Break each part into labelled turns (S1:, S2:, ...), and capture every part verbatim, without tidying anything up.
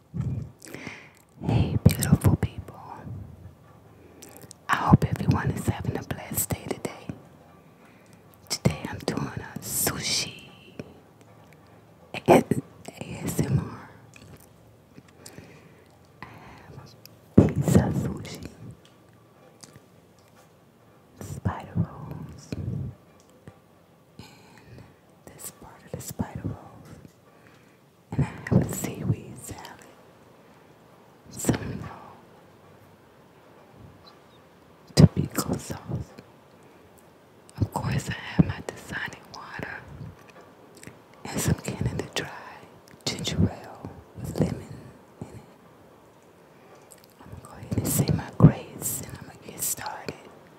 S1: Hey, beautiful people. I hope everyone is having a blessed day today. Today I'm doing a sushi A S M R. I have a piece of sushi, spider rolls, and this part of the spider rolls. And I have a seaweed salad, some raw tobacco sauce. Of course, I have my Dasani water and some Canada Dry ginger ale with lemon in it. I'm gonna go ahead and say my grace and I'm gonna get started.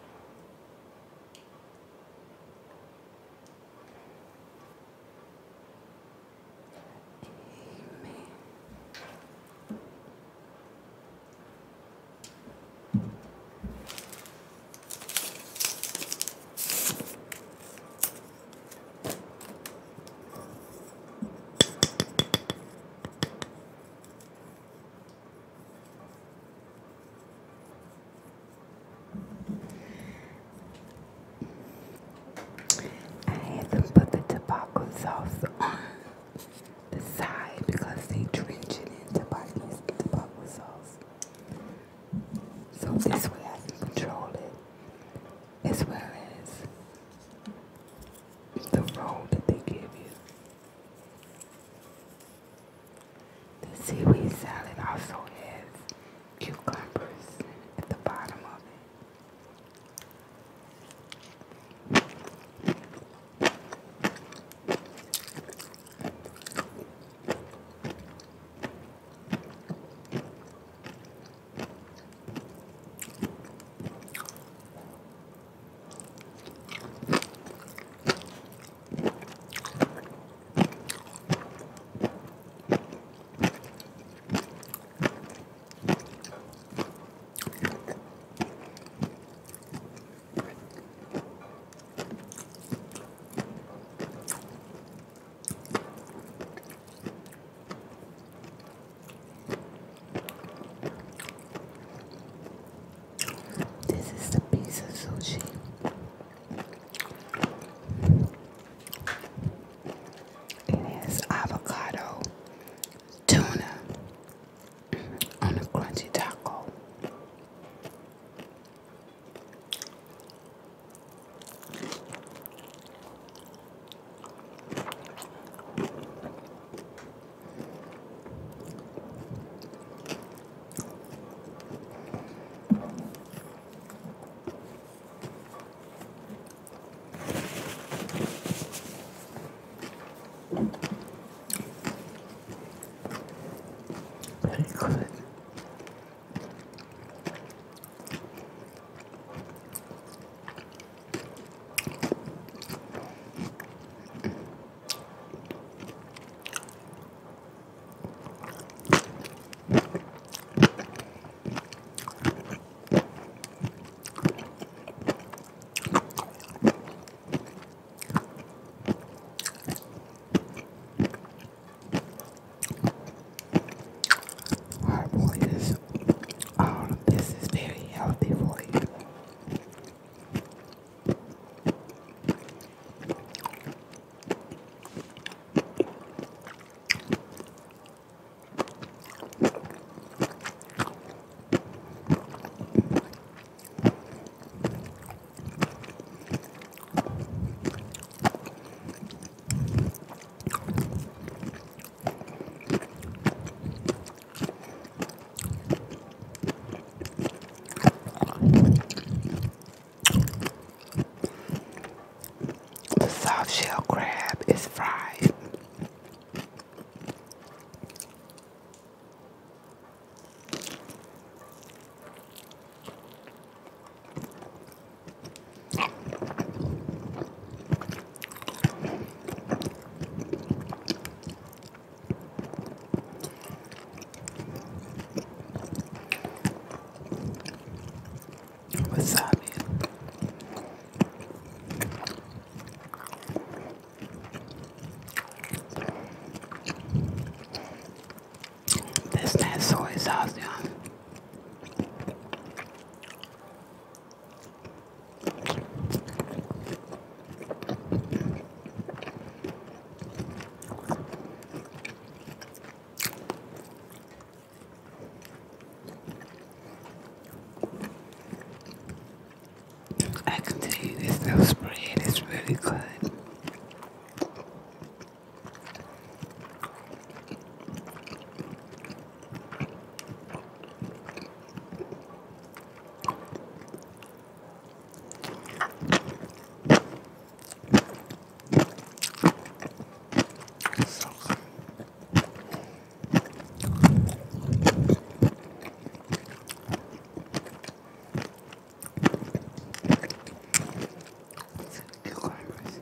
S1: Amen. I had them put the tobacco sauce on the side because they drench it in tobacco, tobacco sauce. So this way I can control it, as well as the roll that they give you. The seaweed salad also has cucumbers at the bottom of it. This is the piece of sushi. It has avocado, tuna on a crunchy taco. Very good. Hard boilers. All of this is very healthy for you. The soft shell crab is fried. Wasabi. sauce, y'all. I can tell you this little spread is really good. So good. Cucumbers.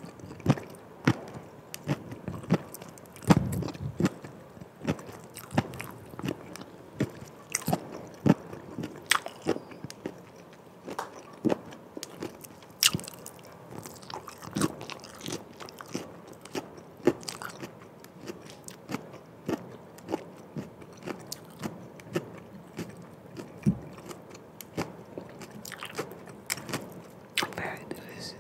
S1: Very delicious.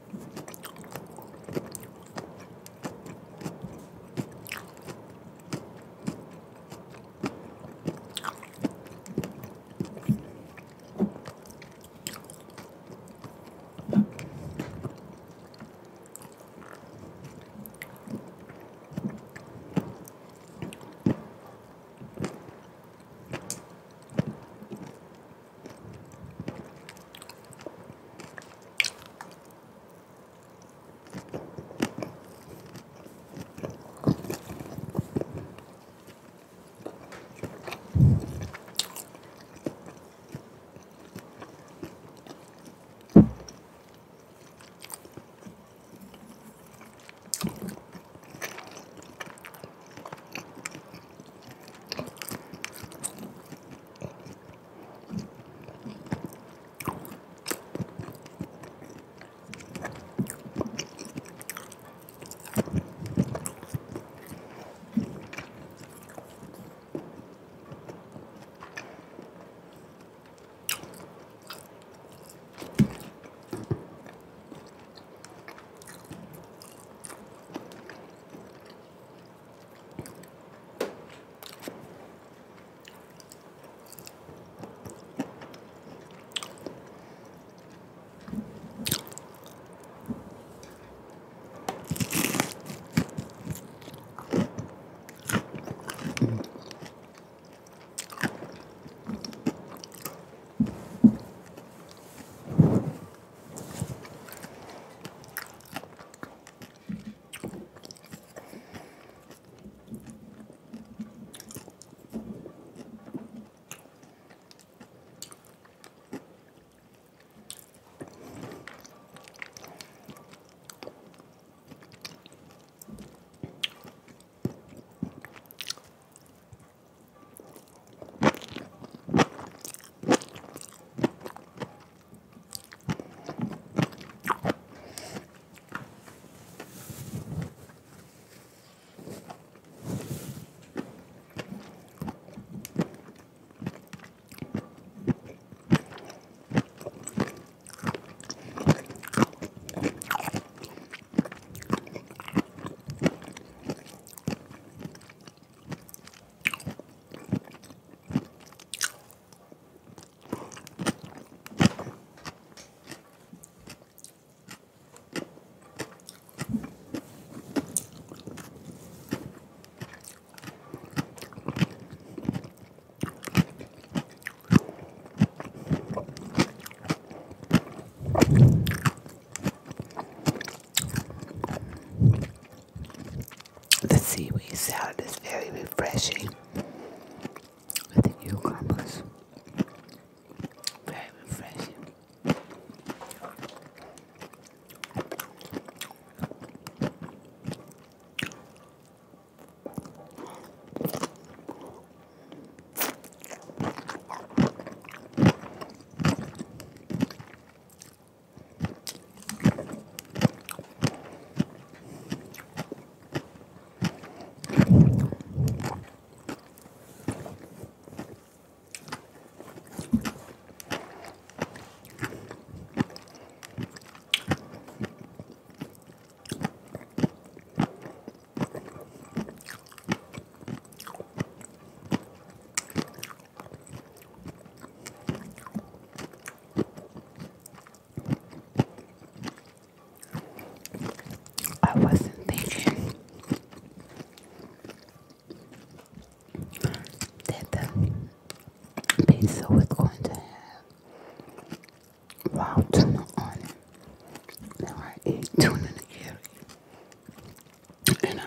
S1: The seaweed salad is very refreshing with the cucumbers. Very refreshing.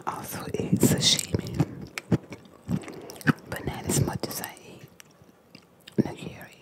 S1: also eat sashimi, but not as much as I eat nigiri.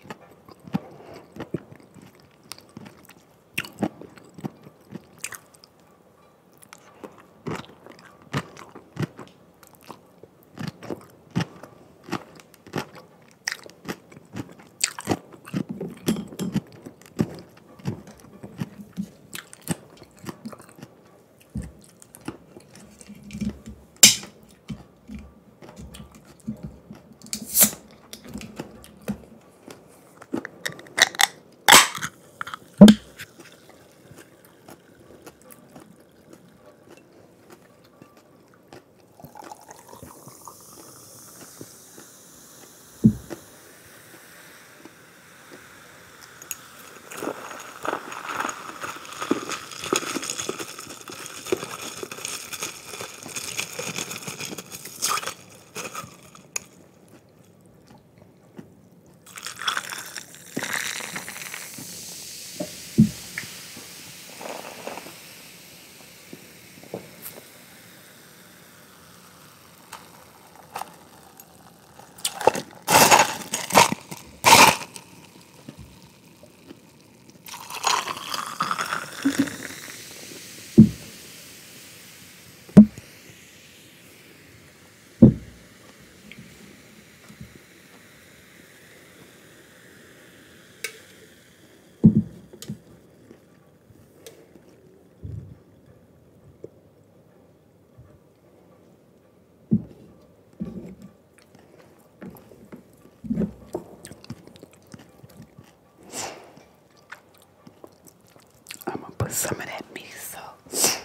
S1: I'm gonna put some of that miso.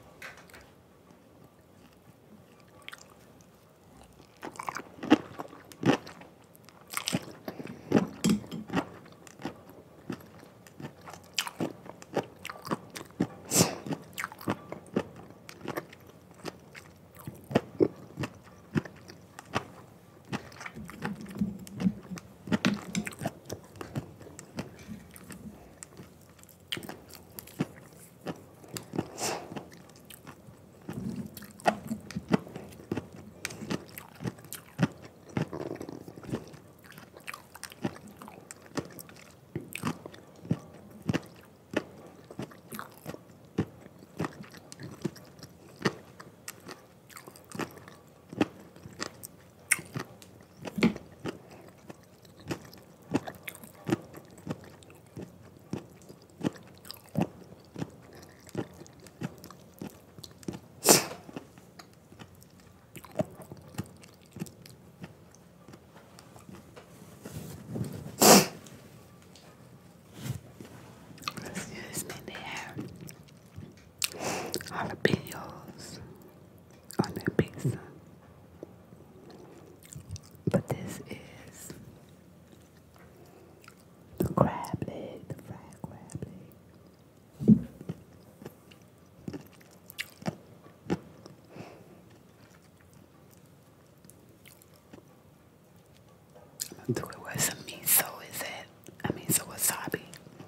S1: Excuse me, they have jalapenos on their pizza. But this is the crab leg, the fried crab leg. I'm gonna do it where some miso is at. I mean, so wasabi.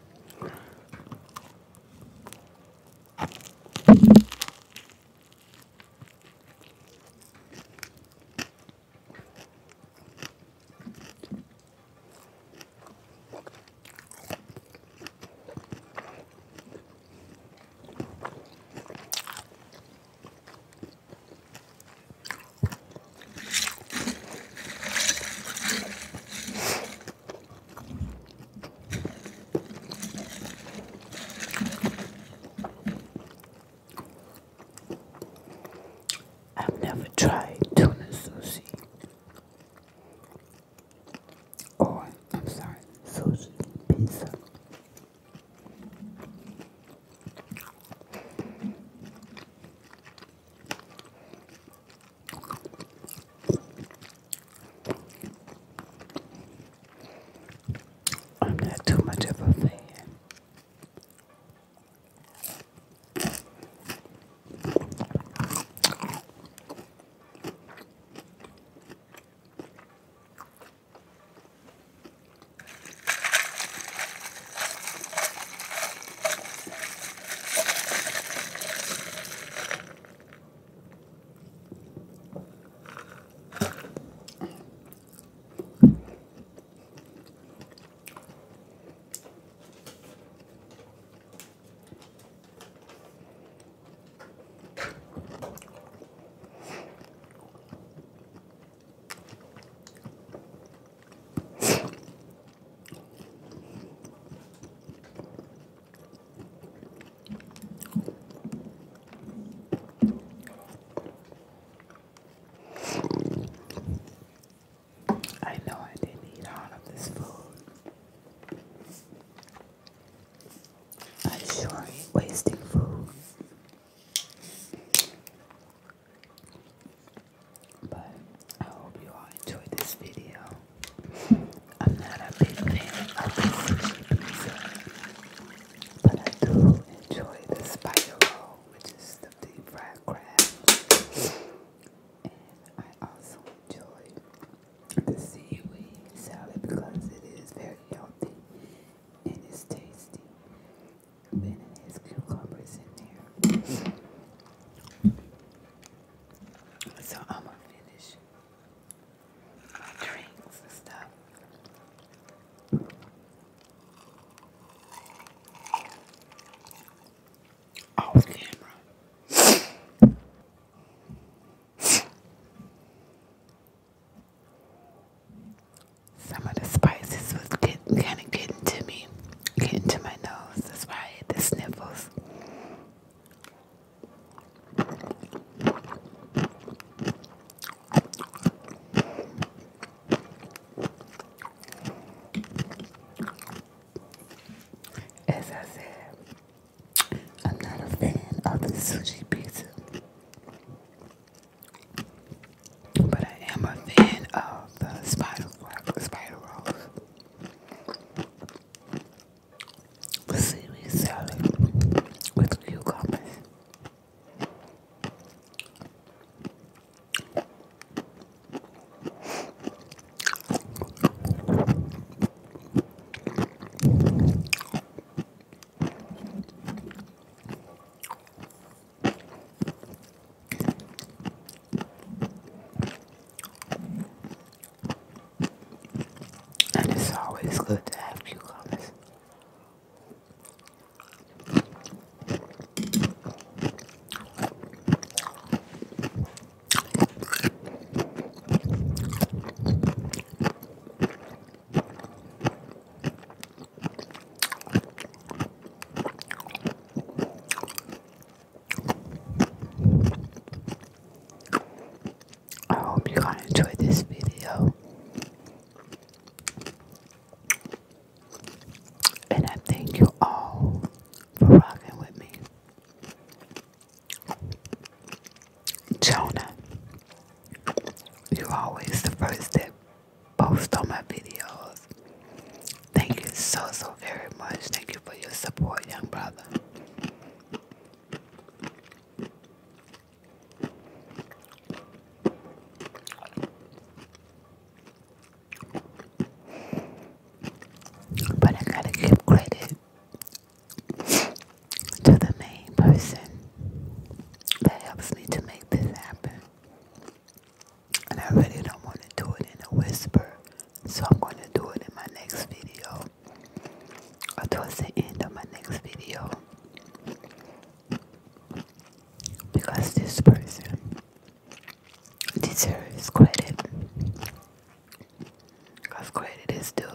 S1: I've never tried tuna sushi. Or, I'm sorry, sushi pizza. I'm not too much of a fan. Jonah, you're always the first that post on my videos. Thank you so, so very much. Thank you for your support, young brother. But I gotta give credit to the main person that helps me to make this happen. And I really don't want to do it in a whisper, so I'm going to do it in my next video, or towards the end of my next video, because this person deserves credit, because credit is due.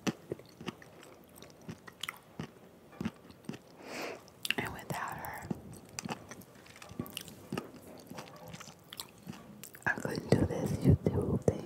S1: And without her, I couldn't do this YouTube thing.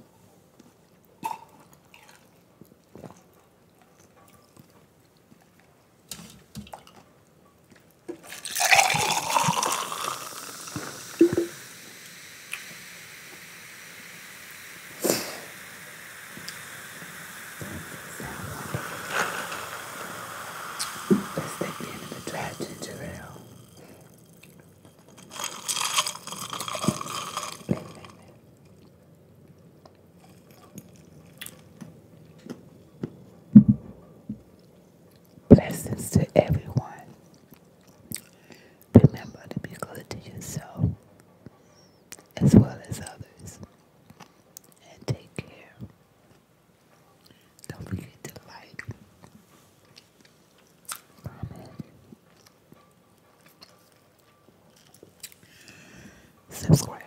S1: Let's take the end of the dry ginger ale. Blessings to everyone. Remember to be good to yourself as well as others. And take care. Don't forget to like, comment, subscribe.